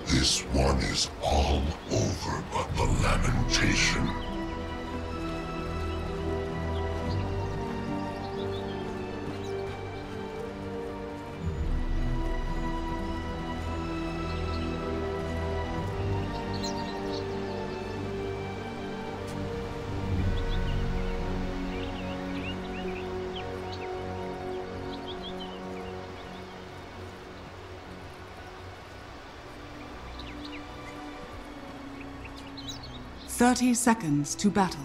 This one is all over but the lamentation. "30 seconds to battle.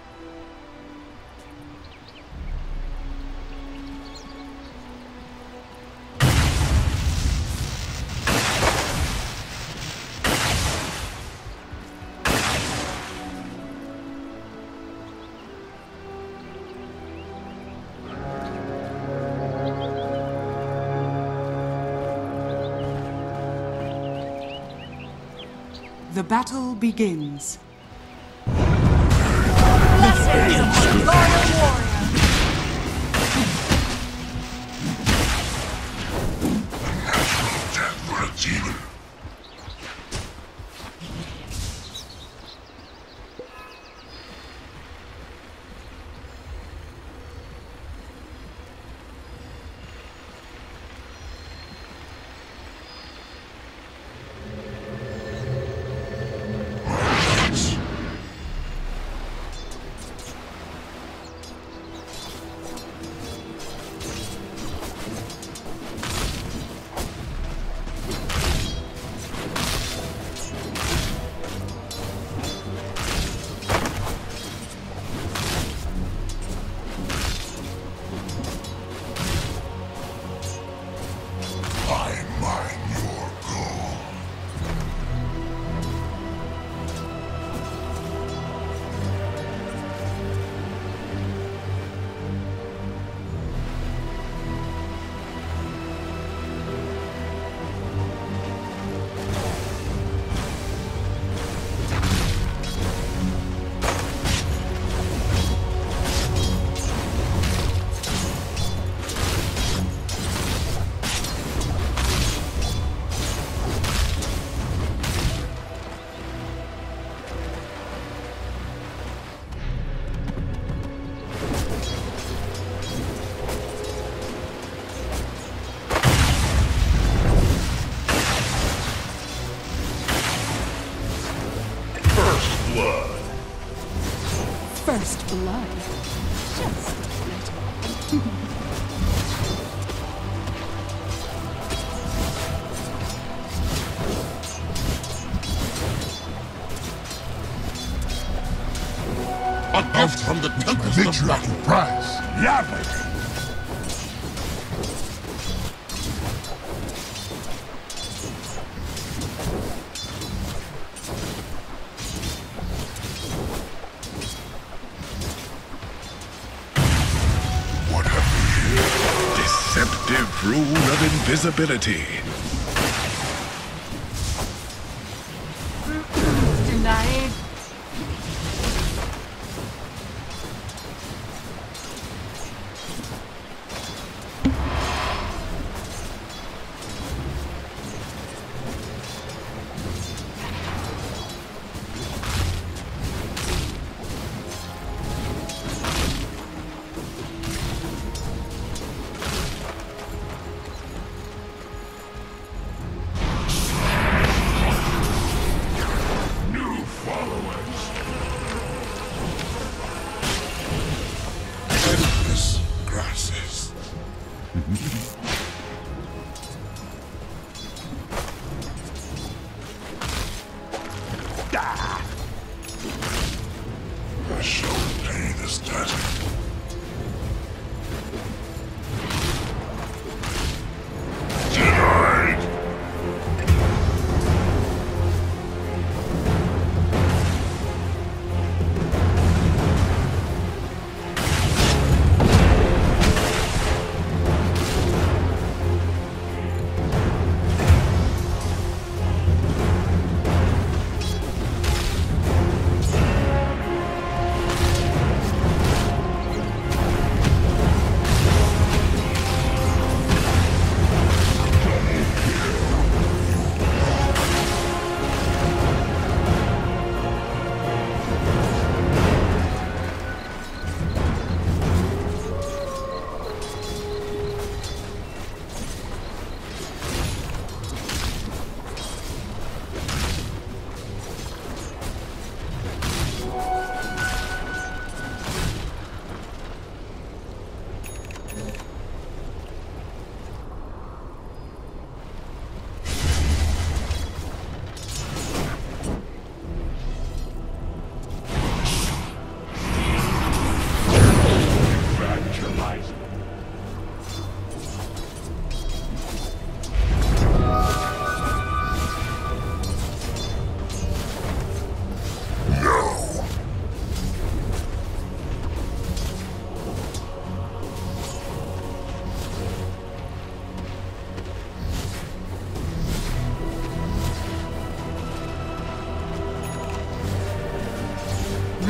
The battle begins. Death for a demon. First blood. Just A gift from the Tempest of Battle. Prize. Yavik! What have we here? Deceptive rune of invisibility. denied. Endless grasses. I shall pay this debt. Denied!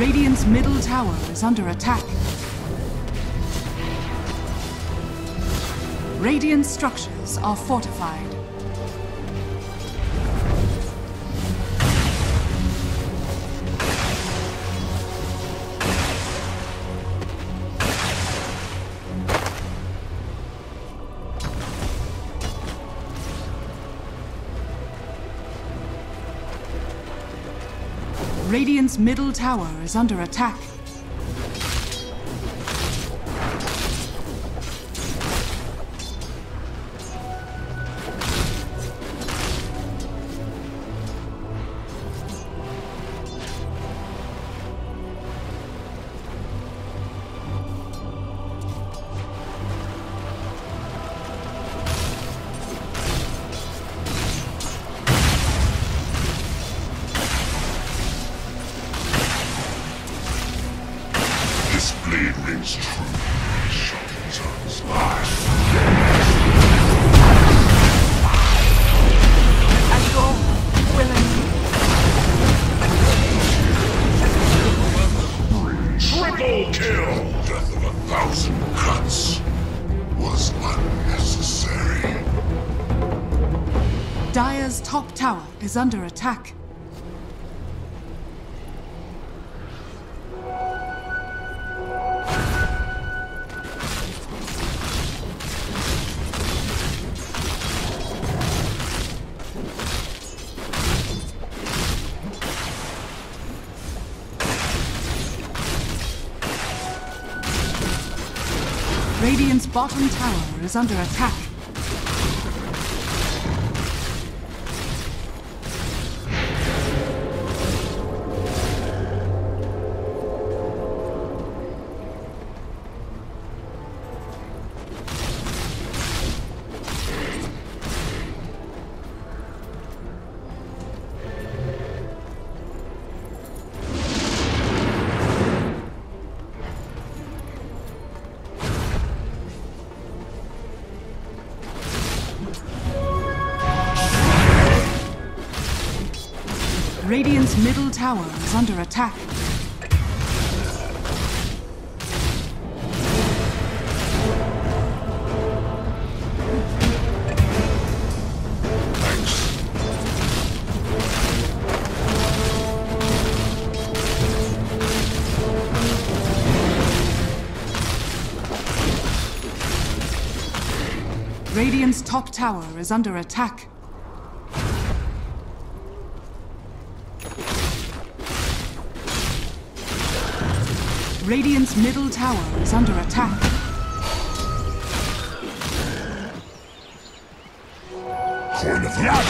Radiant's middle tower is under attack. Radiant structures are fortified. Radiant's middle tower is under attack. Rings true. Shotgun's life. I go willingly. Triple kill! Death of 1,000 cuts was unnecessary. Dire's top tower is under attack. Radiant's bottom tower is under attack. Radiant's middle tower is under attack. Radiant's top tower is under attack. Radiant's middle tower is under attack. Coin of the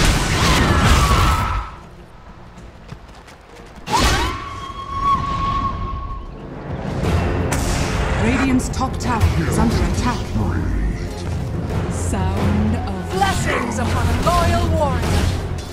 Radiant's top tower is under attack. Sound of Blessings upon a loyal warrior!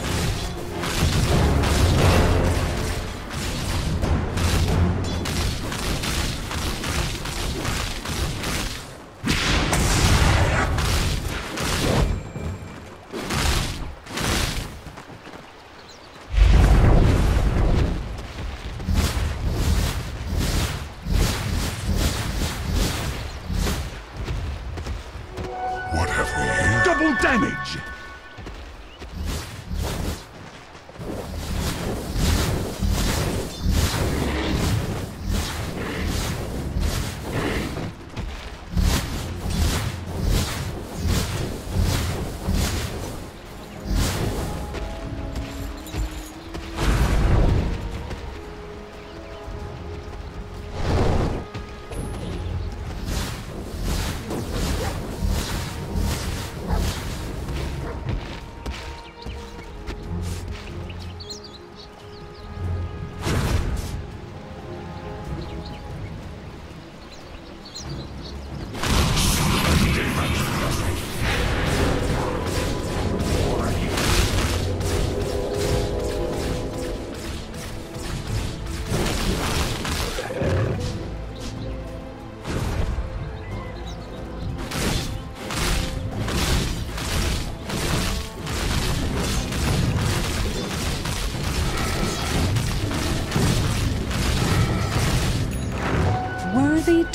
What have we here? Double damage!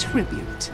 tribute.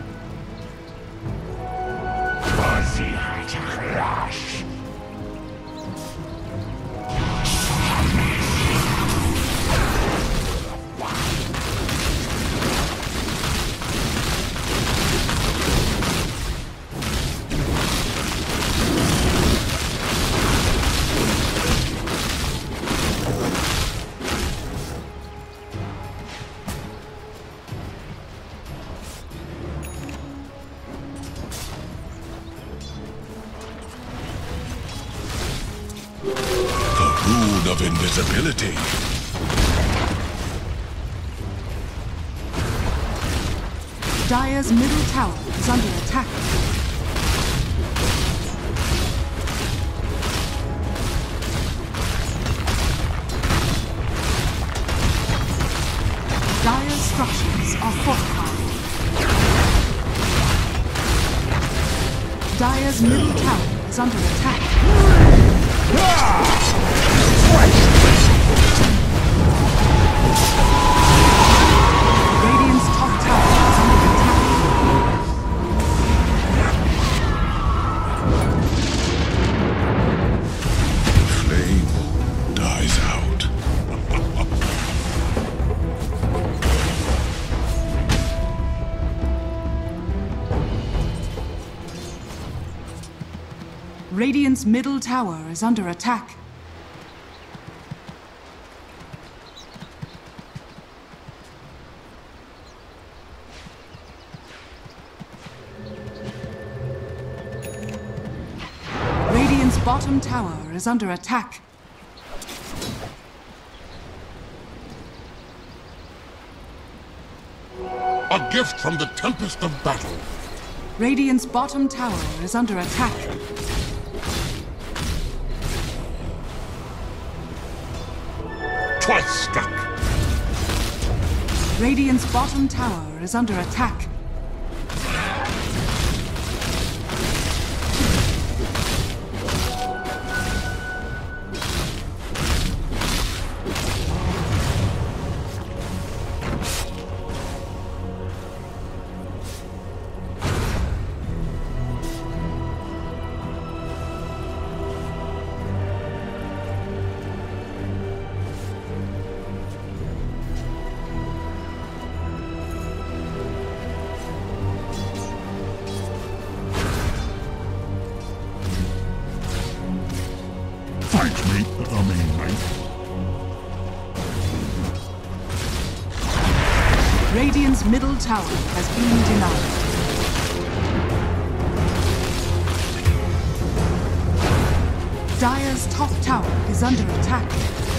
Of invisibility. Dire's middle tower is under attack. Dire's structures are fortified. Dire's middle tower is under attack. Radiant's top tower is under attack. Flame dies out. Radiant's middle tower is under attack. Radiant's bottom tower is under attack. A gift from the tempest of battle. Radiant's bottom tower is under attack. Twice struck. Radiant's bottom tower is under attack. Thanks, mate. Mate. Radiant's middle tower has been denied. Dire's top tower is under attack.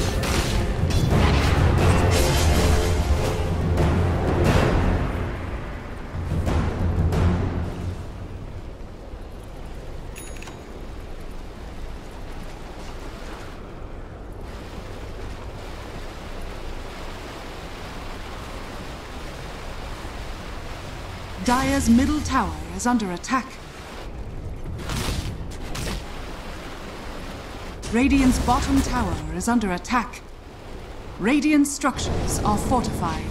Dire's middle tower is under attack. Radiant's bottom tower is under attack. Radiant structures are fortified.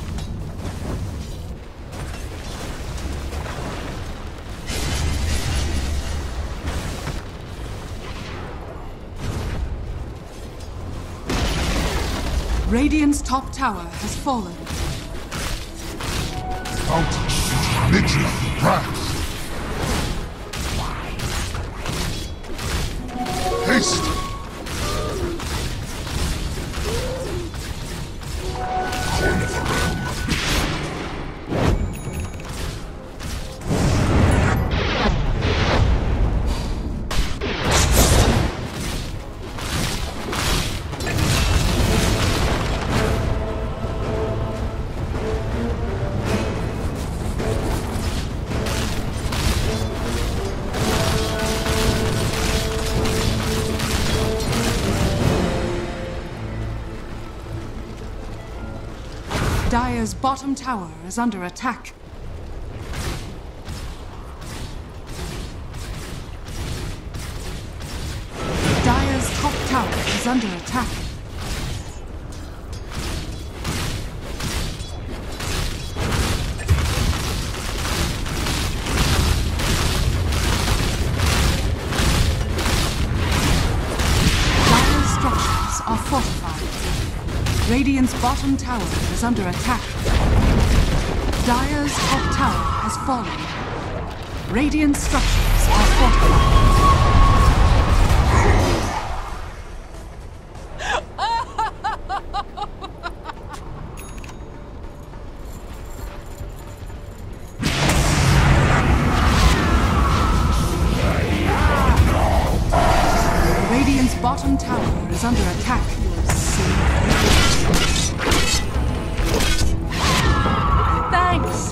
Radiant's top tower has fallen. Out. Vigilant brass. Haste. Horn of the realm. Dire's bottom tower is under attack. Dire's top tower is under attack. Radiant's bottom tower is under attack. Dire's top tower has fallen. Radiant structures are fortified. Radiant's bottom tower is under attack. Thanks.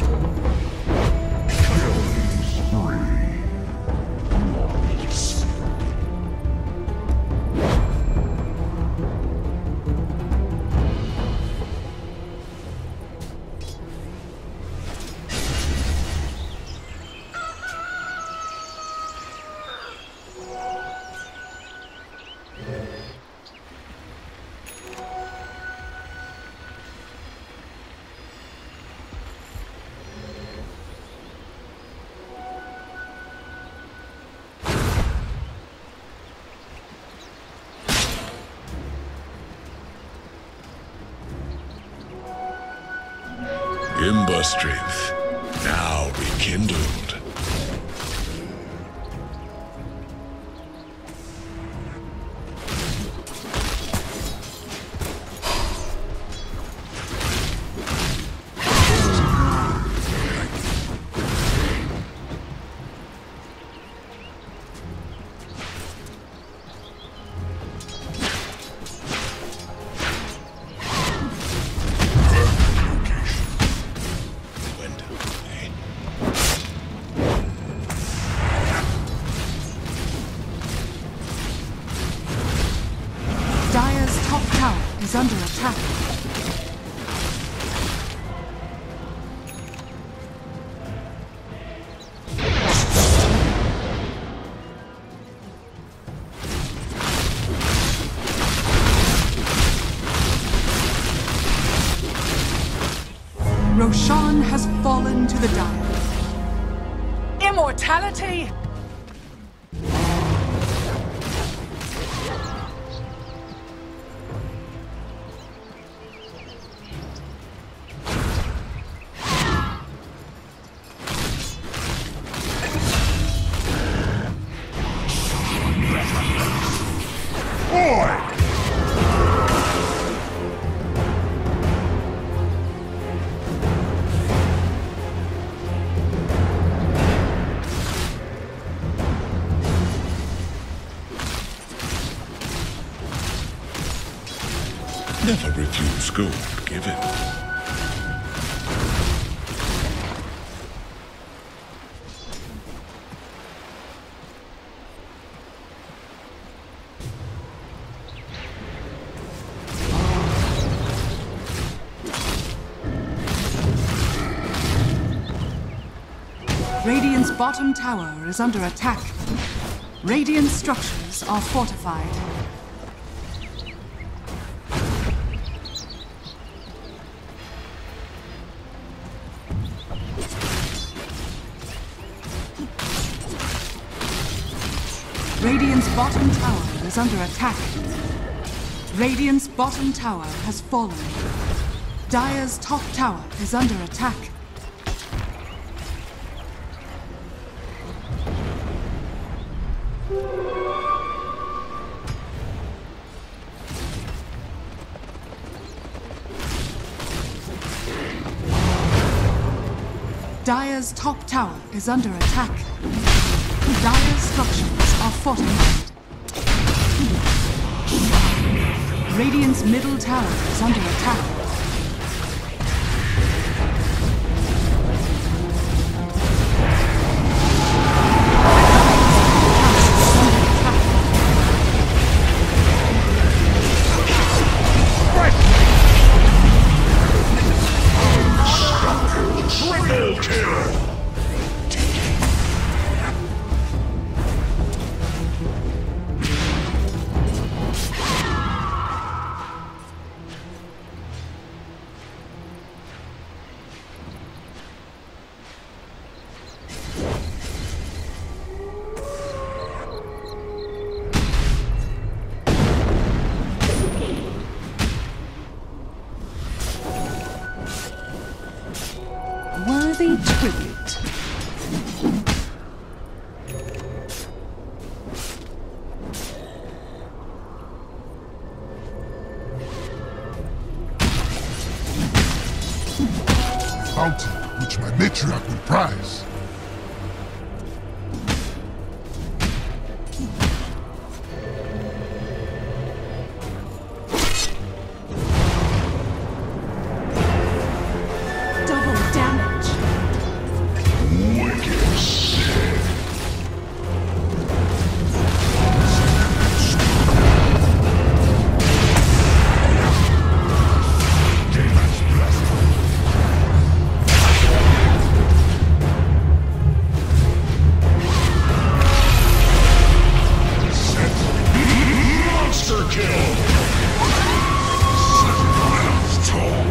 Ember strength, now rekindled. Dire's top tower is under attack. Roshan has fallen to the Dire. Immortality? Never refuse gold given. Radiant's bottom tower is under attack. Radiant structures are fortified. Radiant's bottom tower is under attack. Radiant's bottom tower has fallen. Dire's top tower is under attack. Dire's top tower is under attack. Dire's structures are fortified. Radiant's middle tower is under attack. bounty which my matriarch would prize. Double damage. Wicked sick. Demon's blessing. Monster kill! Sentinels tall.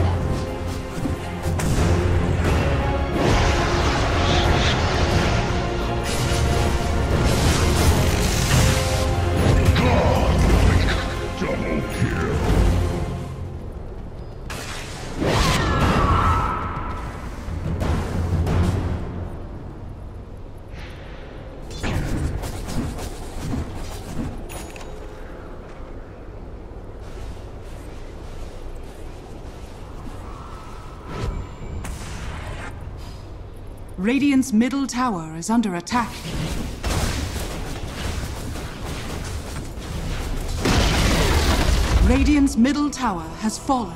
Godlike double kill. Radiant's middle tower is under attack. Radiant's middle tower has fallen.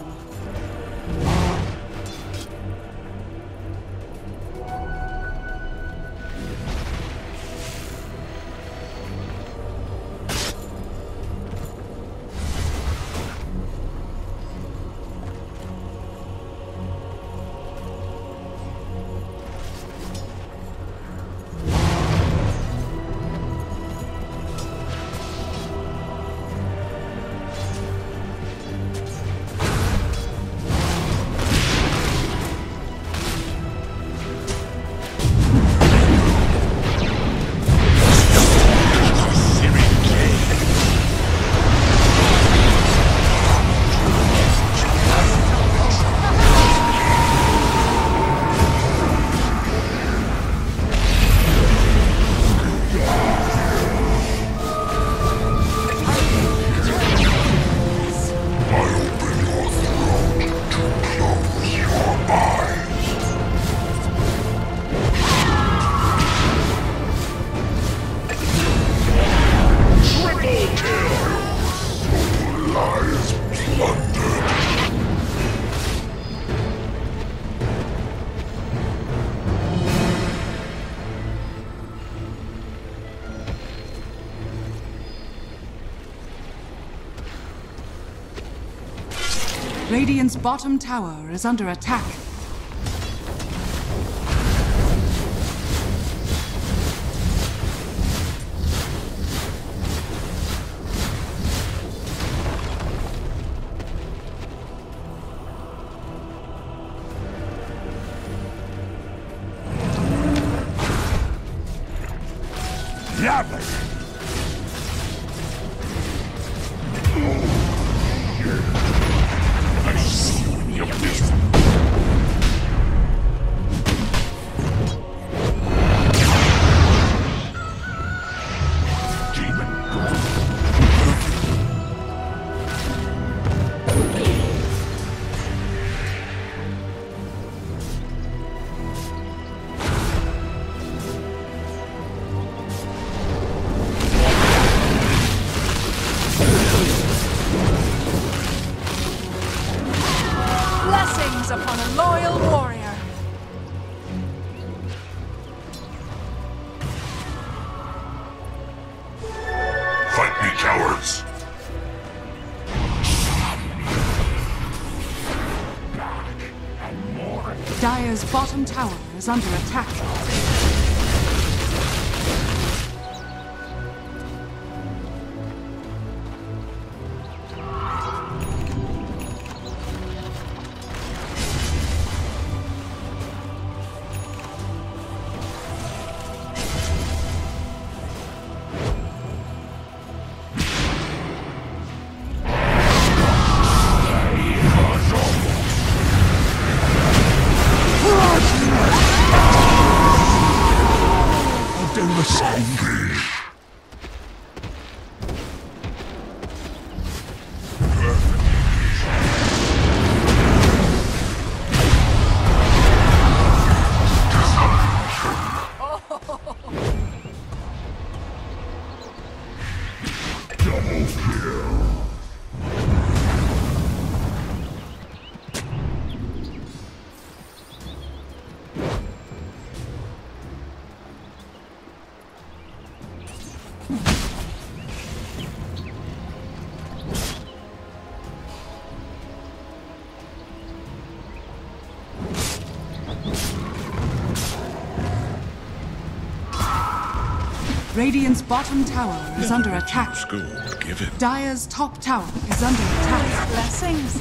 Radiant's bottom tower is under attack. Blessings upon a loyal warrior. Fight me, cowards! Dire's bottom tower is under attack. Radiant's bottom tower is under attack. School, give it. Dire's top tower is under attack. Blessings.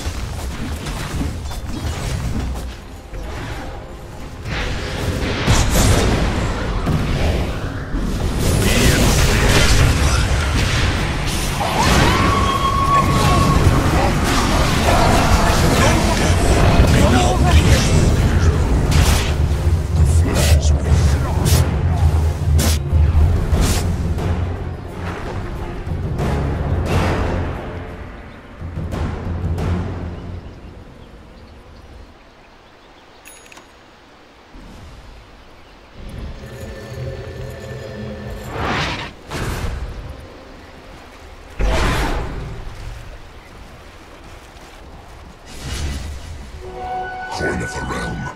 Coin of the realm.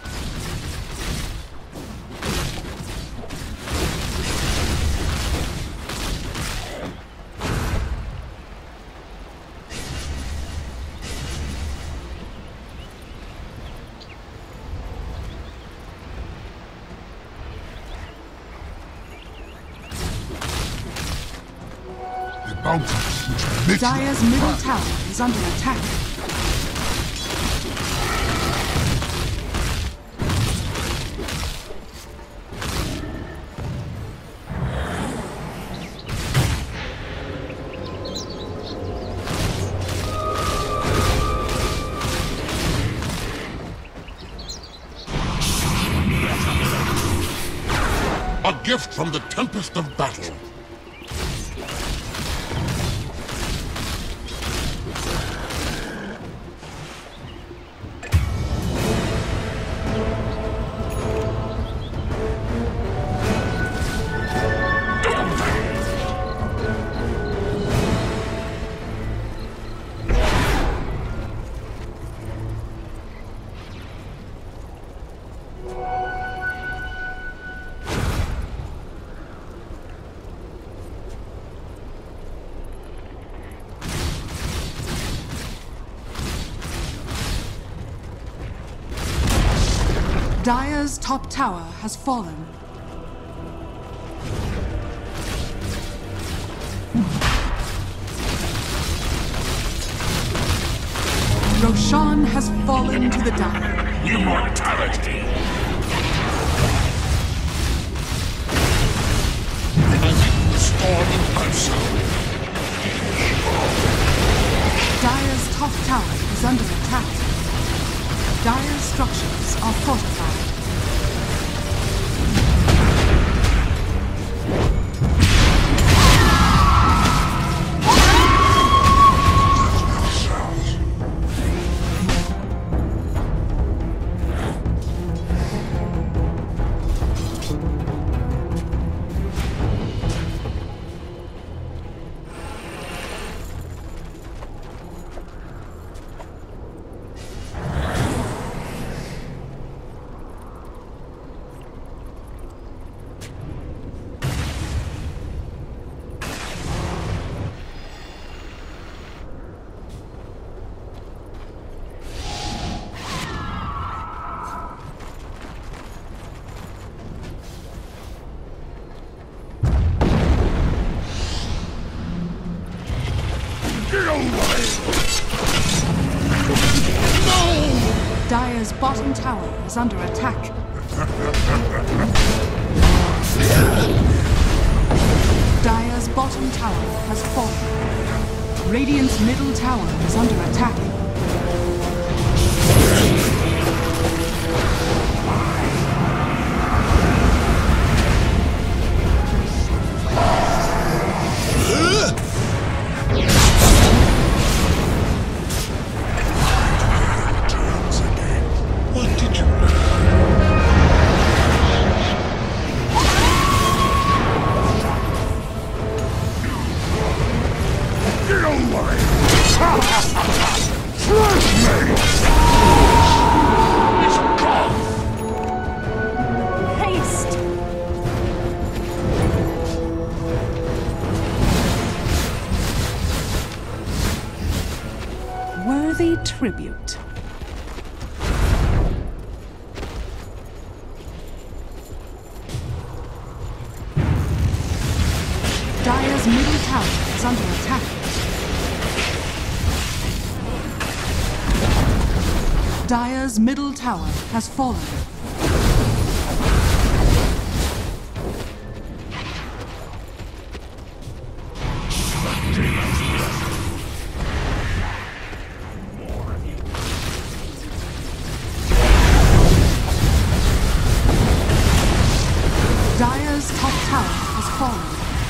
The bounties which permit Dire's middle tower is under attack. A gift from the Tempest of Battle. Dire's top tower has fallen. Roshan has fallen to the Dire. immortality. Storm in person. Dire's top tower is under attack. Dire's structures are fortified. Dire's bottom tower is under attack. Dire's bottom tower has fallen. Radiant's middle tower is under attack. What did you learn? Get away! Flush me! It's gone! Haste! Worthy tribute. Dire's middle tower is under attack. Dire's middle tower has fallen. Dire's top tower has fallen.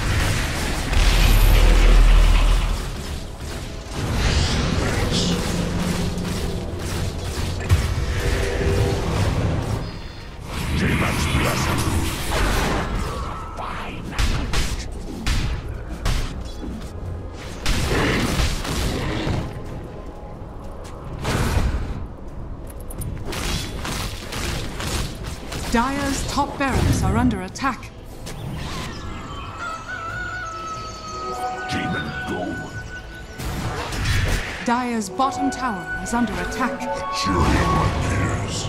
Dire's top barracks are under attack. Demon, go. Dire's bottom tower is under attack. Fury in my ears.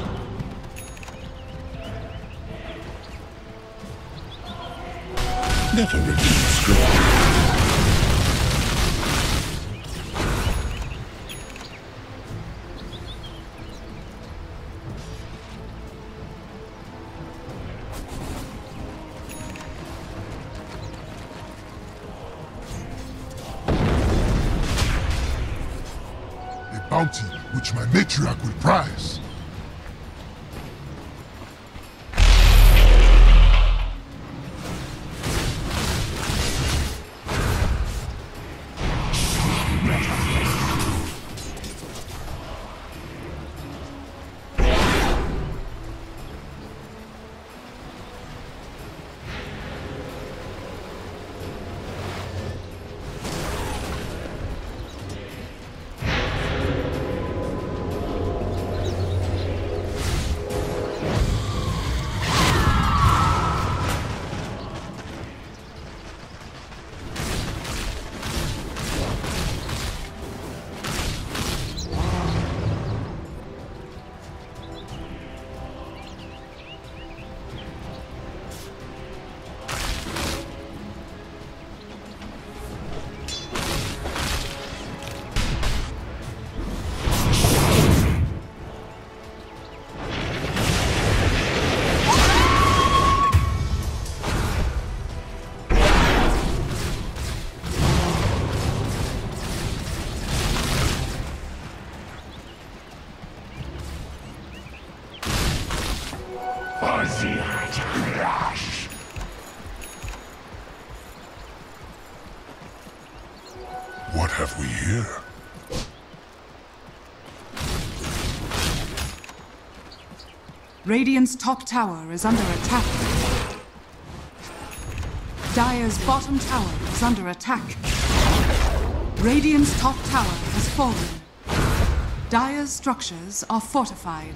Never repeat script. Bounty which my matriarch will prize. What have we here? Radiant's top tower is under attack. Dire's bottom tower is under attack. Radiant's top tower has fallen. Dire's structures are fortified.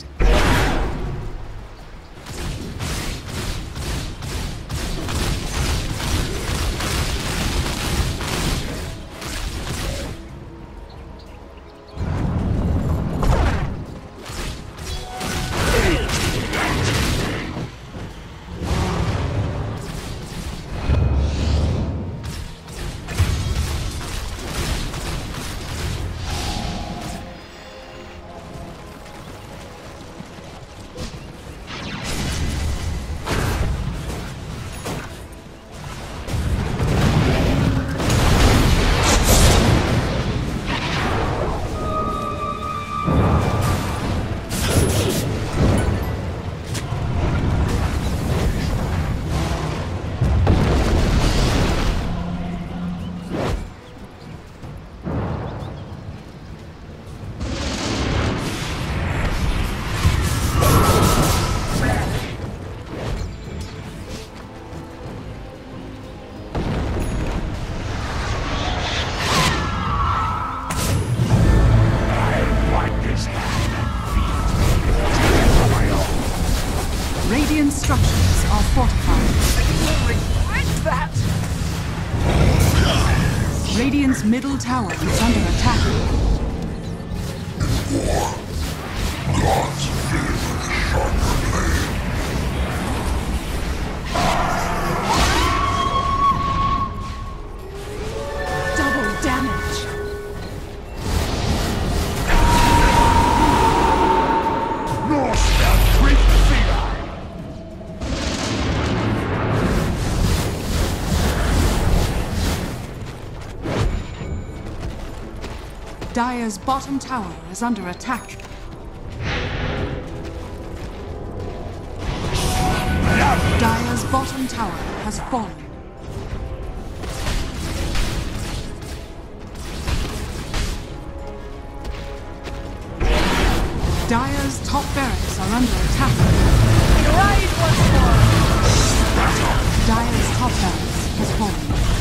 Radiant's middle tower is under attack. God's favor sharper blade. Double damage. Lost that great fear. Dire's bottom tower is under attack. Dire's bottom tower has fallen. Dire's top barracks are under attack. Rise once more. Dire's top barracks has fallen.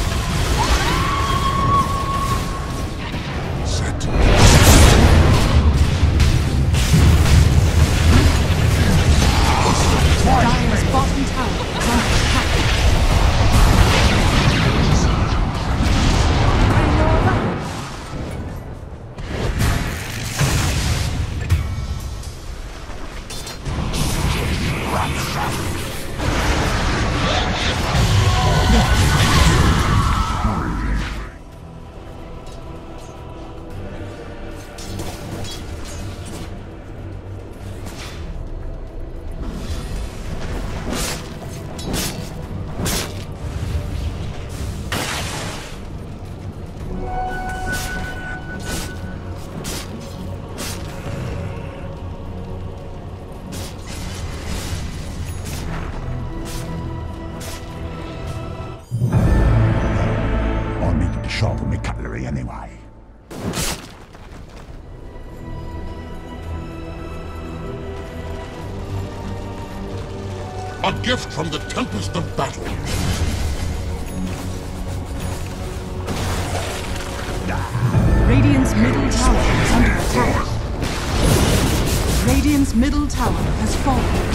Dire's bottom tower is under attack. Sharpen my cutlery anyway. A gift from the Tempest of Battle. Radiant's middle tower is under attack. Radiant's middle tower has fallen.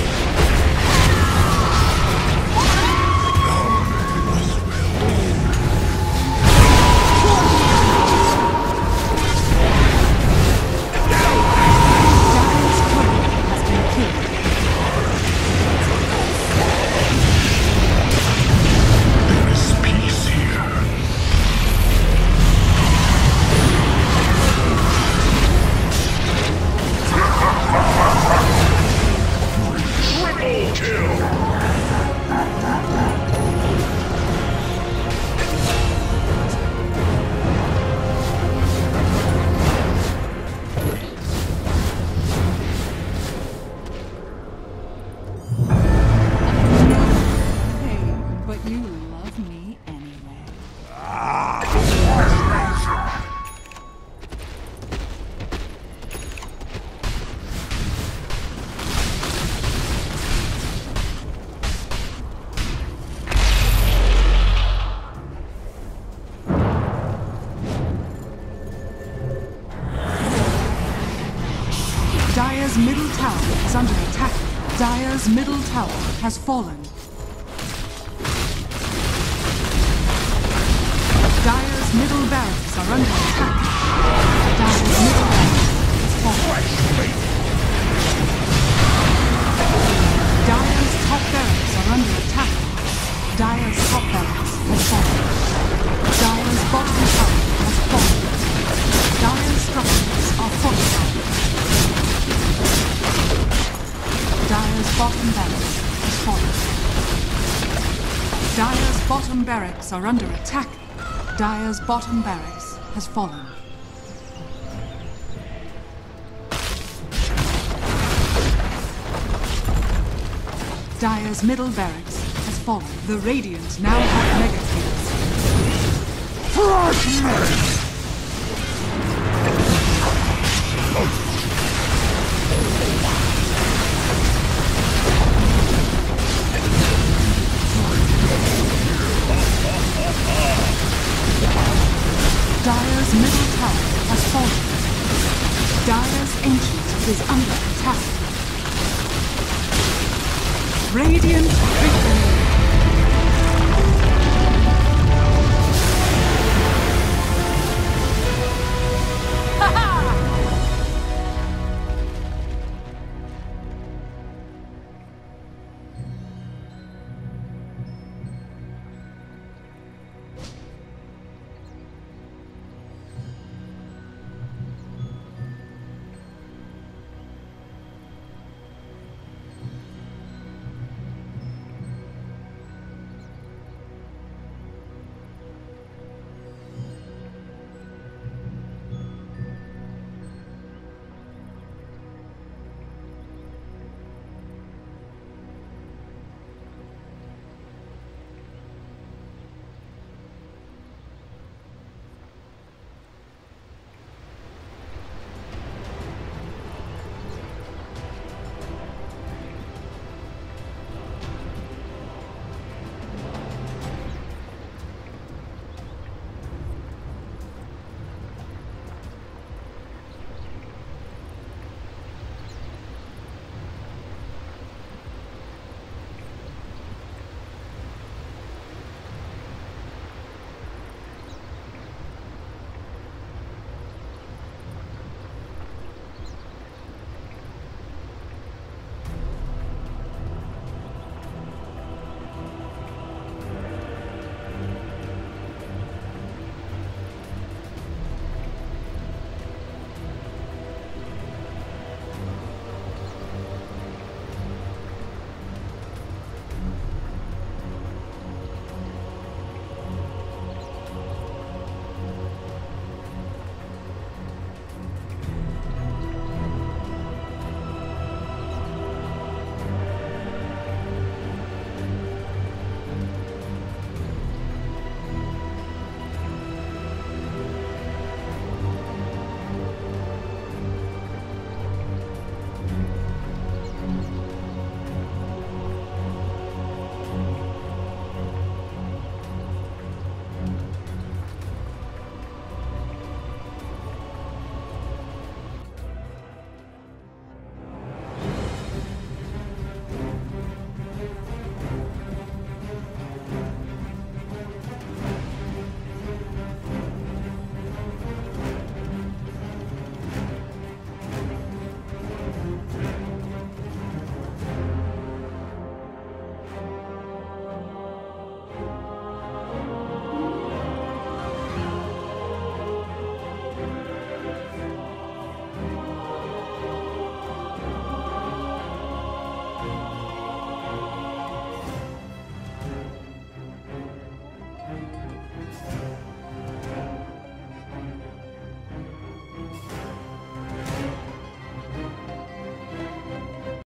Dire's middle tower is under attack. Dire's middle tower has fallen. Dire's middle barracks are under attack. Dire's middle barracks has fallen. Dire's top barracks are under attack. Dire's top barracks has fallen. Dire's bottom tower has fallen. Dire's structures are fortified. Dire's bottom barracks has fallen. Dire's bottom barracks are under attack. Dire's bottom barracks has fallen. Dire's middle barracks has fallen. The Radiant now have mega kills. Dire's middle tower has fallen. Dire's ancient is under attack. Radiant victory.